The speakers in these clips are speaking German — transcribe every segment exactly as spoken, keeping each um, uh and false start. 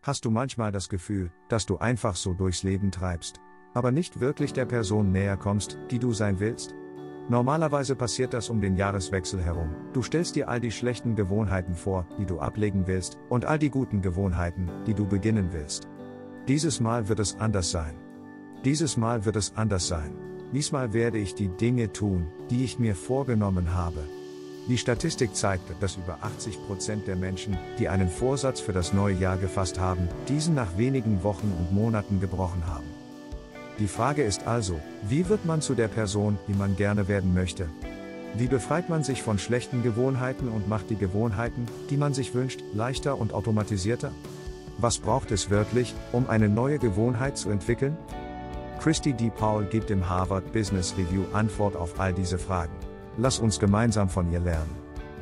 Hast du manchmal das Gefühl, dass du einfach so durchs Leben treibst, aber nicht wirklich der Person näher kommst, die du sein willst? Normalerweise passiert das um den Jahreswechsel herum. Du stellst dir all die schlechten Gewohnheiten vor, die du ablegen willst, und all die guten Gewohnheiten, die du beginnen willst. Dieses Mal wird es anders sein. Dieses Mal wird es anders sein. Diesmal werde ich die Dinge tun, die ich mir vorgenommen habe. Die Statistik zeigt, dass über achtzig Prozent der Menschen, die einen Vorsatz für das neue Jahr gefasst haben, diesen nach wenigen Wochen und Monaten gebrochen haben. Die Frage ist also, wie wird man zu der Person, die man gerne werden möchte? Wie befreit man sich von schlechten Gewohnheiten und macht die Gewohnheiten, die man sich wünscht, leichter und automatisierter? Was braucht es wirklich, um eine neue Gewohnheit zu entwickeln? Christy D. Powell gibt im Harvard Business Review Antwort auf all diese Fragen. Lass uns gemeinsam von ihr lernen.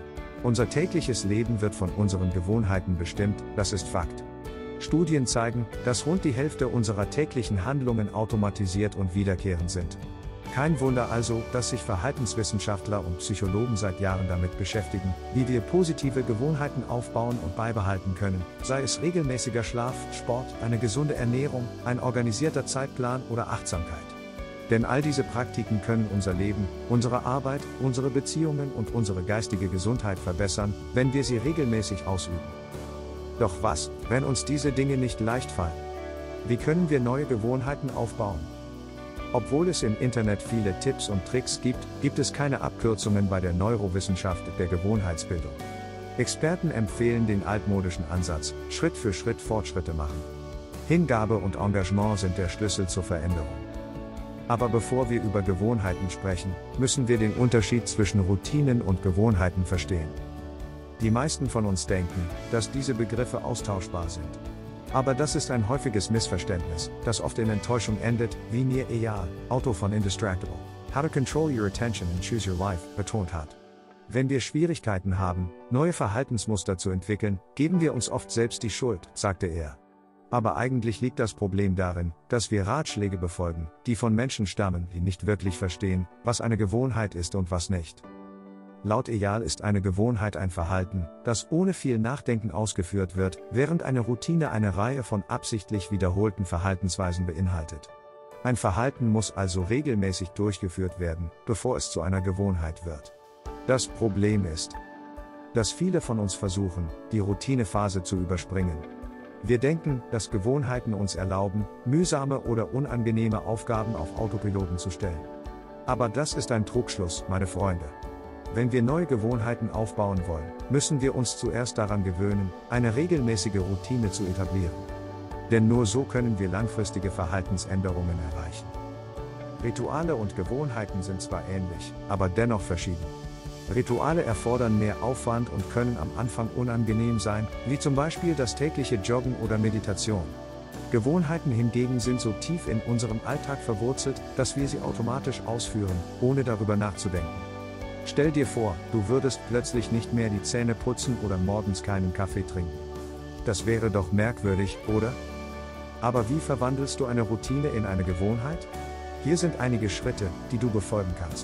Unser tägliches Leben wird von unseren Gewohnheiten bestimmt, das ist Fakt. Studien zeigen, dass rund die Hälfte unserer täglichen Handlungen automatisiert und wiederkehrend sind. Kein Wunder also, dass sich Verhaltenswissenschaftler und Psychologen seit Jahren damit beschäftigen, wie wir positive Gewohnheiten aufbauen und beibehalten können, sei es regelmäßiger Schlaf, Sport, eine gesunde Ernährung, ein organisierter Zeitplan oder Achtsamkeit. Denn all diese Praktiken können unser Leben, unsere Arbeit, unsere Beziehungen und unsere geistige Gesundheit verbessern, wenn wir sie regelmäßig ausüben. Doch was, wenn uns diese Dinge nicht leicht fallen? Wie können wir neue Gewohnheiten aufbauen? Obwohl es im Internet viele Tipps und Tricks gibt, gibt es keine Abkürzungen bei der Neurowissenschaft der Gewohnheitsbildung. Experten empfehlen den altmodischen Ansatz, Schritt für Schritt Fortschritte machen. Hingabe und Engagement sind der Schlüssel zur Veränderung. Aber bevor wir über Gewohnheiten sprechen, müssen wir den Unterschied zwischen Routinen und Gewohnheiten verstehen. Die meisten von uns denken, dass diese Begriffe austauschbar sind. Aber das ist ein häufiges Missverständnis, das oft in Enttäuschung endet, wie Nir Eyal, Autor von Indistractable, How to Control Your Attention and Choose Your Life, betont hat. Wenn wir Schwierigkeiten haben, neue Verhaltensmuster zu entwickeln, geben wir uns oft selbst die Schuld, sagte er. Aber eigentlich liegt das Problem darin, dass wir Ratschläge befolgen, die von Menschen stammen, die nicht wirklich verstehen, was eine Gewohnheit ist und was nicht. Laut Eyal ist eine Gewohnheit ein Verhalten, das ohne viel Nachdenken ausgeführt wird, während eine Routine eine Reihe von absichtlich wiederholten Verhaltensweisen beinhaltet. Ein Verhalten muss also regelmäßig durchgeführt werden, bevor es zu einer Gewohnheit wird. Das Problem ist, dass viele von uns versuchen, die Routinephase zu überspringen. Wir denken, dass Gewohnheiten uns erlauben, mühsame oder unangenehme Aufgaben auf Autopiloten zu stellen. Aber das ist ein Trugschluss, meine Freunde. Wenn wir neue Gewohnheiten aufbauen wollen, müssen wir uns zuerst daran gewöhnen, eine regelmäßige Routine zu etablieren. Denn nur so können wir langfristige Verhaltensänderungen erreichen. Rituale und Gewohnheiten sind zwar ähnlich, aber dennoch verschieden. Rituale erfordern mehr Aufwand und können am Anfang unangenehm sein, wie zum Beispiel das tägliche Joggen oder Meditation. Gewohnheiten hingegen sind so tief in unserem Alltag verwurzelt, dass wir sie automatisch ausführen, ohne darüber nachzudenken. Stell dir vor, du würdest plötzlich nicht mehr die Zähne putzen oder morgens keinen Kaffee trinken. Das wäre doch merkwürdig, oder? Aber wie verwandelst du eine Routine in eine Gewohnheit? Hier sind einige Schritte, die du befolgen kannst.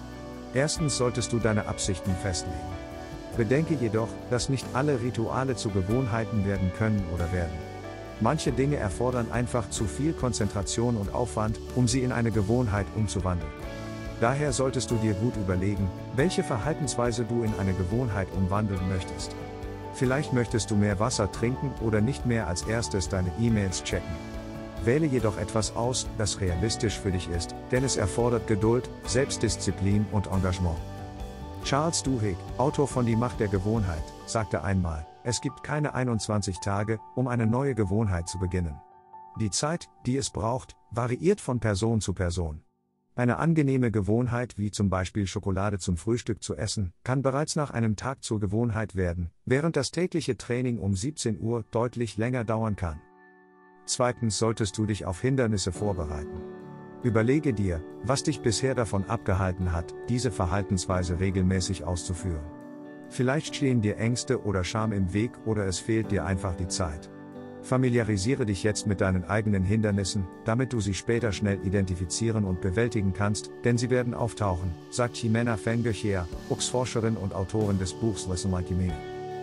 Erstens solltest du deine Absichten festlegen. Bedenke jedoch, dass nicht alle Rituale zu Gewohnheiten werden können oder werden. Manche Dinge erfordern einfach zu viel Konzentration und Aufwand, um sie in eine Gewohnheit umzuwandeln. Daher solltest du dir gut überlegen, welche Verhaltensweise du in eine Gewohnheit umwandeln möchtest. Vielleicht möchtest du mehr Wasser trinken oder nicht mehr als erstes deine E-Mails checken. Wähle jedoch etwas aus, das realistisch für dich ist, denn es erfordert Geduld, Selbstdisziplin und Engagement. Charles Duhigg, Autor von Die Macht der Gewohnheit, sagte einmal, es gibt keine einundzwanzig Tage, um eine neue Gewohnheit zu beginnen. Die Zeit, die es braucht, variiert von Person zu Person. Eine angenehme Gewohnheit wie zum Beispiel Schokolade zum Frühstück zu essen, kann bereits nach einem Tag zur Gewohnheit werden, während das tägliche Training um siebzehn Uhr deutlich länger dauern kann. Zweitens solltest du dich auf Hindernisse vorbereiten. Überlege dir, was dich bisher davon abgehalten hat, diese Verhaltensweise regelmäßig auszuführen. Vielleicht stehen dir Ängste oder Scham im Weg oder es fehlt dir einfach die Zeit. Familiarisiere dich jetzt mit deinen eigenen Hindernissen, damit du sie später schnell identifizieren und bewältigen kannst, denn sie werden auftauchen, sagt Ximena Fengechea, Forscherin und Autorin des Buchs Listen Like You Mean It.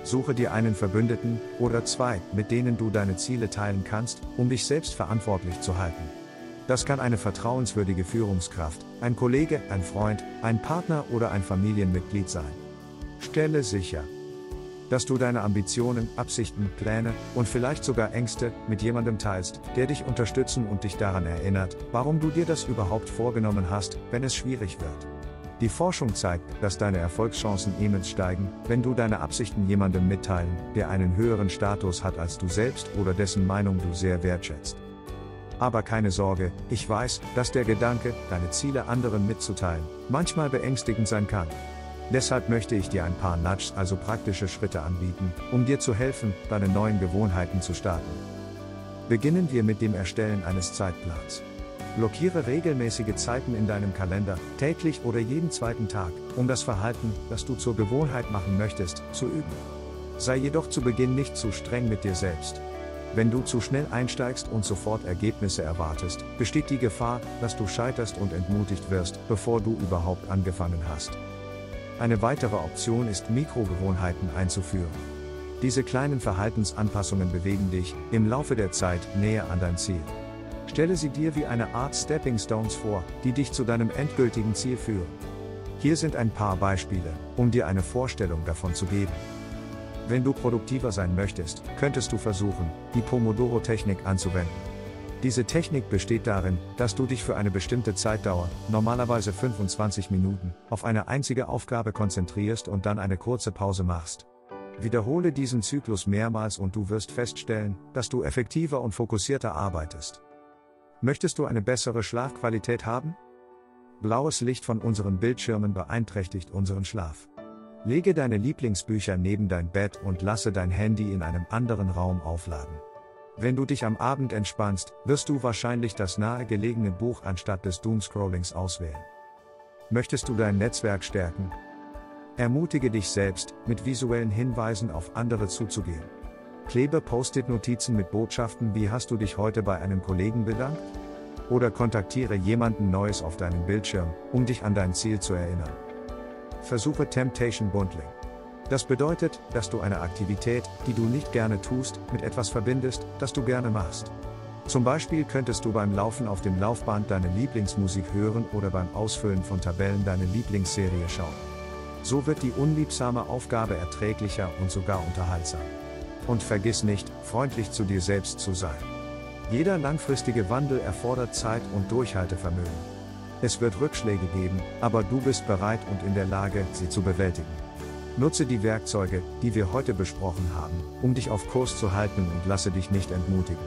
Suche dir einen Verbündeten oder zwei, mit denen du deine Ziele teilen kannst, um dich selbst verantwortlich zu halten. Das kann eine vertrauenswürdige Führungskraft, ein Kollege, ein Freund, ein Partner oder ein Familienmitglied sein. Stelle sicher, dass du deine Ambitionen, Absichten, Pläne und vielleicht sogar Ängste mit jemandem teilst, der dich unterstützen und dich daran erinnert, warum du dir das überhaupt vorgenommen hast, wenn es schwierig wird. Die Forschung zeigt, dass deine Erfolgschancen immens steigen, wenn du deine Absichten jemandem mitteilen, der einen höheren Status hat als du selbst oder dessen Meinung du sehr wertschätzt. Aber keine Sorge, ich weiß, dass der Gedanke, deine Ziele anderen mitzuteilen, manchmal beängstigend sein kann. Deshalb möchte ich dir ein paar Nudges, also praktische Schritte anbieten, um dir zu helfen, deine neuen Gewohnheiten zu starten. Beginnen wir mit dem Erstellen eines Zeitplans. Blockiere regelmäßige Zeiten in deinem Kalender, täglich oder jeden zweiten Tag, um das Verhalten, das du zur Gewohnheit machen möchtest, zu üben. Sei jedoch zu Beginn nicht zu streng mit dir selbst. Wenn du zu schnell einsteigst und sofort Ergebnisse erwartest, besteht die Gefahr, dass du scheiterst und entmutigt wirst, bevor du überhaupt angefangen hast. Eine weitere Option ist, Mikrogewohnheiten einzuführen. Diese kleinen Verhaltensanpassungen bewegen dich, im Laufe der Zeit, näher an dein Ziel. Stelle sie dir wie eine Art Stepping Stones vor, die dich zu deinem endgültigen Ziel führen. Hier sind ein paar Beispiele, um dir eine Vorstellung davon zu geben. Wenn du produktiver sein möchtest, könntest du versuchen, die Pomodoro-Technik anzuwenden. Diese Technik besteht darin, dass du dich für eine bestimmte Zeitdauer, normalerweise fünfundzwanzig Minuten, auf eine einzige Aufgabe konzentrierst und dann eine kurze Pause machst. Wiederhole diesen Zyklus mehrmals und du wirst feststellen, dass du effektiver und fokussierter arbeitest. Möchtest du eine bessere Schlafqualität haben? Blaues Licht von unseren Bildschirmen beeinträchtigt unseren Schlaf. Lege deine Lieblingsbücher neben dein Bett und lasse dein Handy in einem anderen Raum aufladen. Wenn du dich am Abend entspannst, wirst du wahrscheinlich das nahegelegene Buch anstatt des Doomscrollings auswählen. Möchtest du dein Netzwerk stärken? Ermutige dich selbst, mit visuellen Hinweisen auf andere zuzugehen. Klebe Post-it-Notizen mit Botschaften wie „Hast du dich heute bei einem Kollegen bedankt?" Oder kontaktiere jemanden Neues auf deinem Bildschirm, um dich an dein Ziel zu erinnern. Versuche Temptation Bundling. Das bedeutet, dass du eine Aktivität, die du nicht gerne tust, mit etwas verbindest, das du gerne machst. Zum Beispiel könntest du beim Laufen auf dem Laufband deine Lieblingsmusik hören oder beim Ausfüllen von Tabellen deine Lieblingsserie schauen. So wird die unliebsame Aufgabe erträglicher und sogar unterhaltsam. Und vergiss nicht, freundlich zu dir selbst zu sein. Jeder langfristige Wandel erfordert Zeit und Durchhaltevermögen. Es wird Rückschläge geben, aber du bist bereit und in der Lage, sie zu bewältigen. Nutze die Werkzeuge, die wir heute besprochen haben, um dich auf Kurs zu halten und lasse dich nicht entmutigen.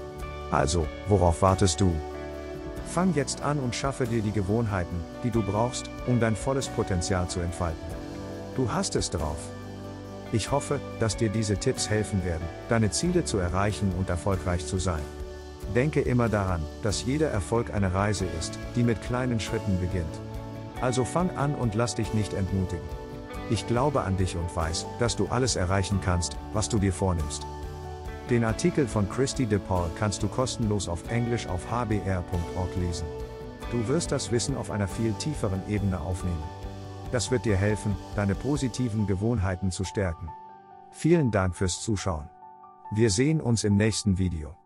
Also, worauf wartest du? Fang jetzt an und schaffe dir die Gewohnheiten, die du brauchst, um dein volles Potenzial zu entfalten. Du hast es drauf. Ich hoffe, dass dir diese Tipps helfen werden, deine Ziele zu erreichen und erfolgreich zu sein. Denke immer daran, dass jeder Erfolg eine Reise ist, die mit kleinen Schritten beginnt. Also fang an und lass dich nicht entmutigen. Ich glaube an dich und weiß, dass du alles erreichen kannst, was du dir vornimmst. Den Artikel von Christy DePaul kannst du kostenlos auf Englisch auf h b r punkt org lesen. Du wirst das Wissen auf einer viel tieferen Ebene aufnehmen. Das wird dir helfen, deine positiven Gewohnheiten zu stärken. Vielen Dank fürs Zuschauen. Wir sehen uns im nächsten Video.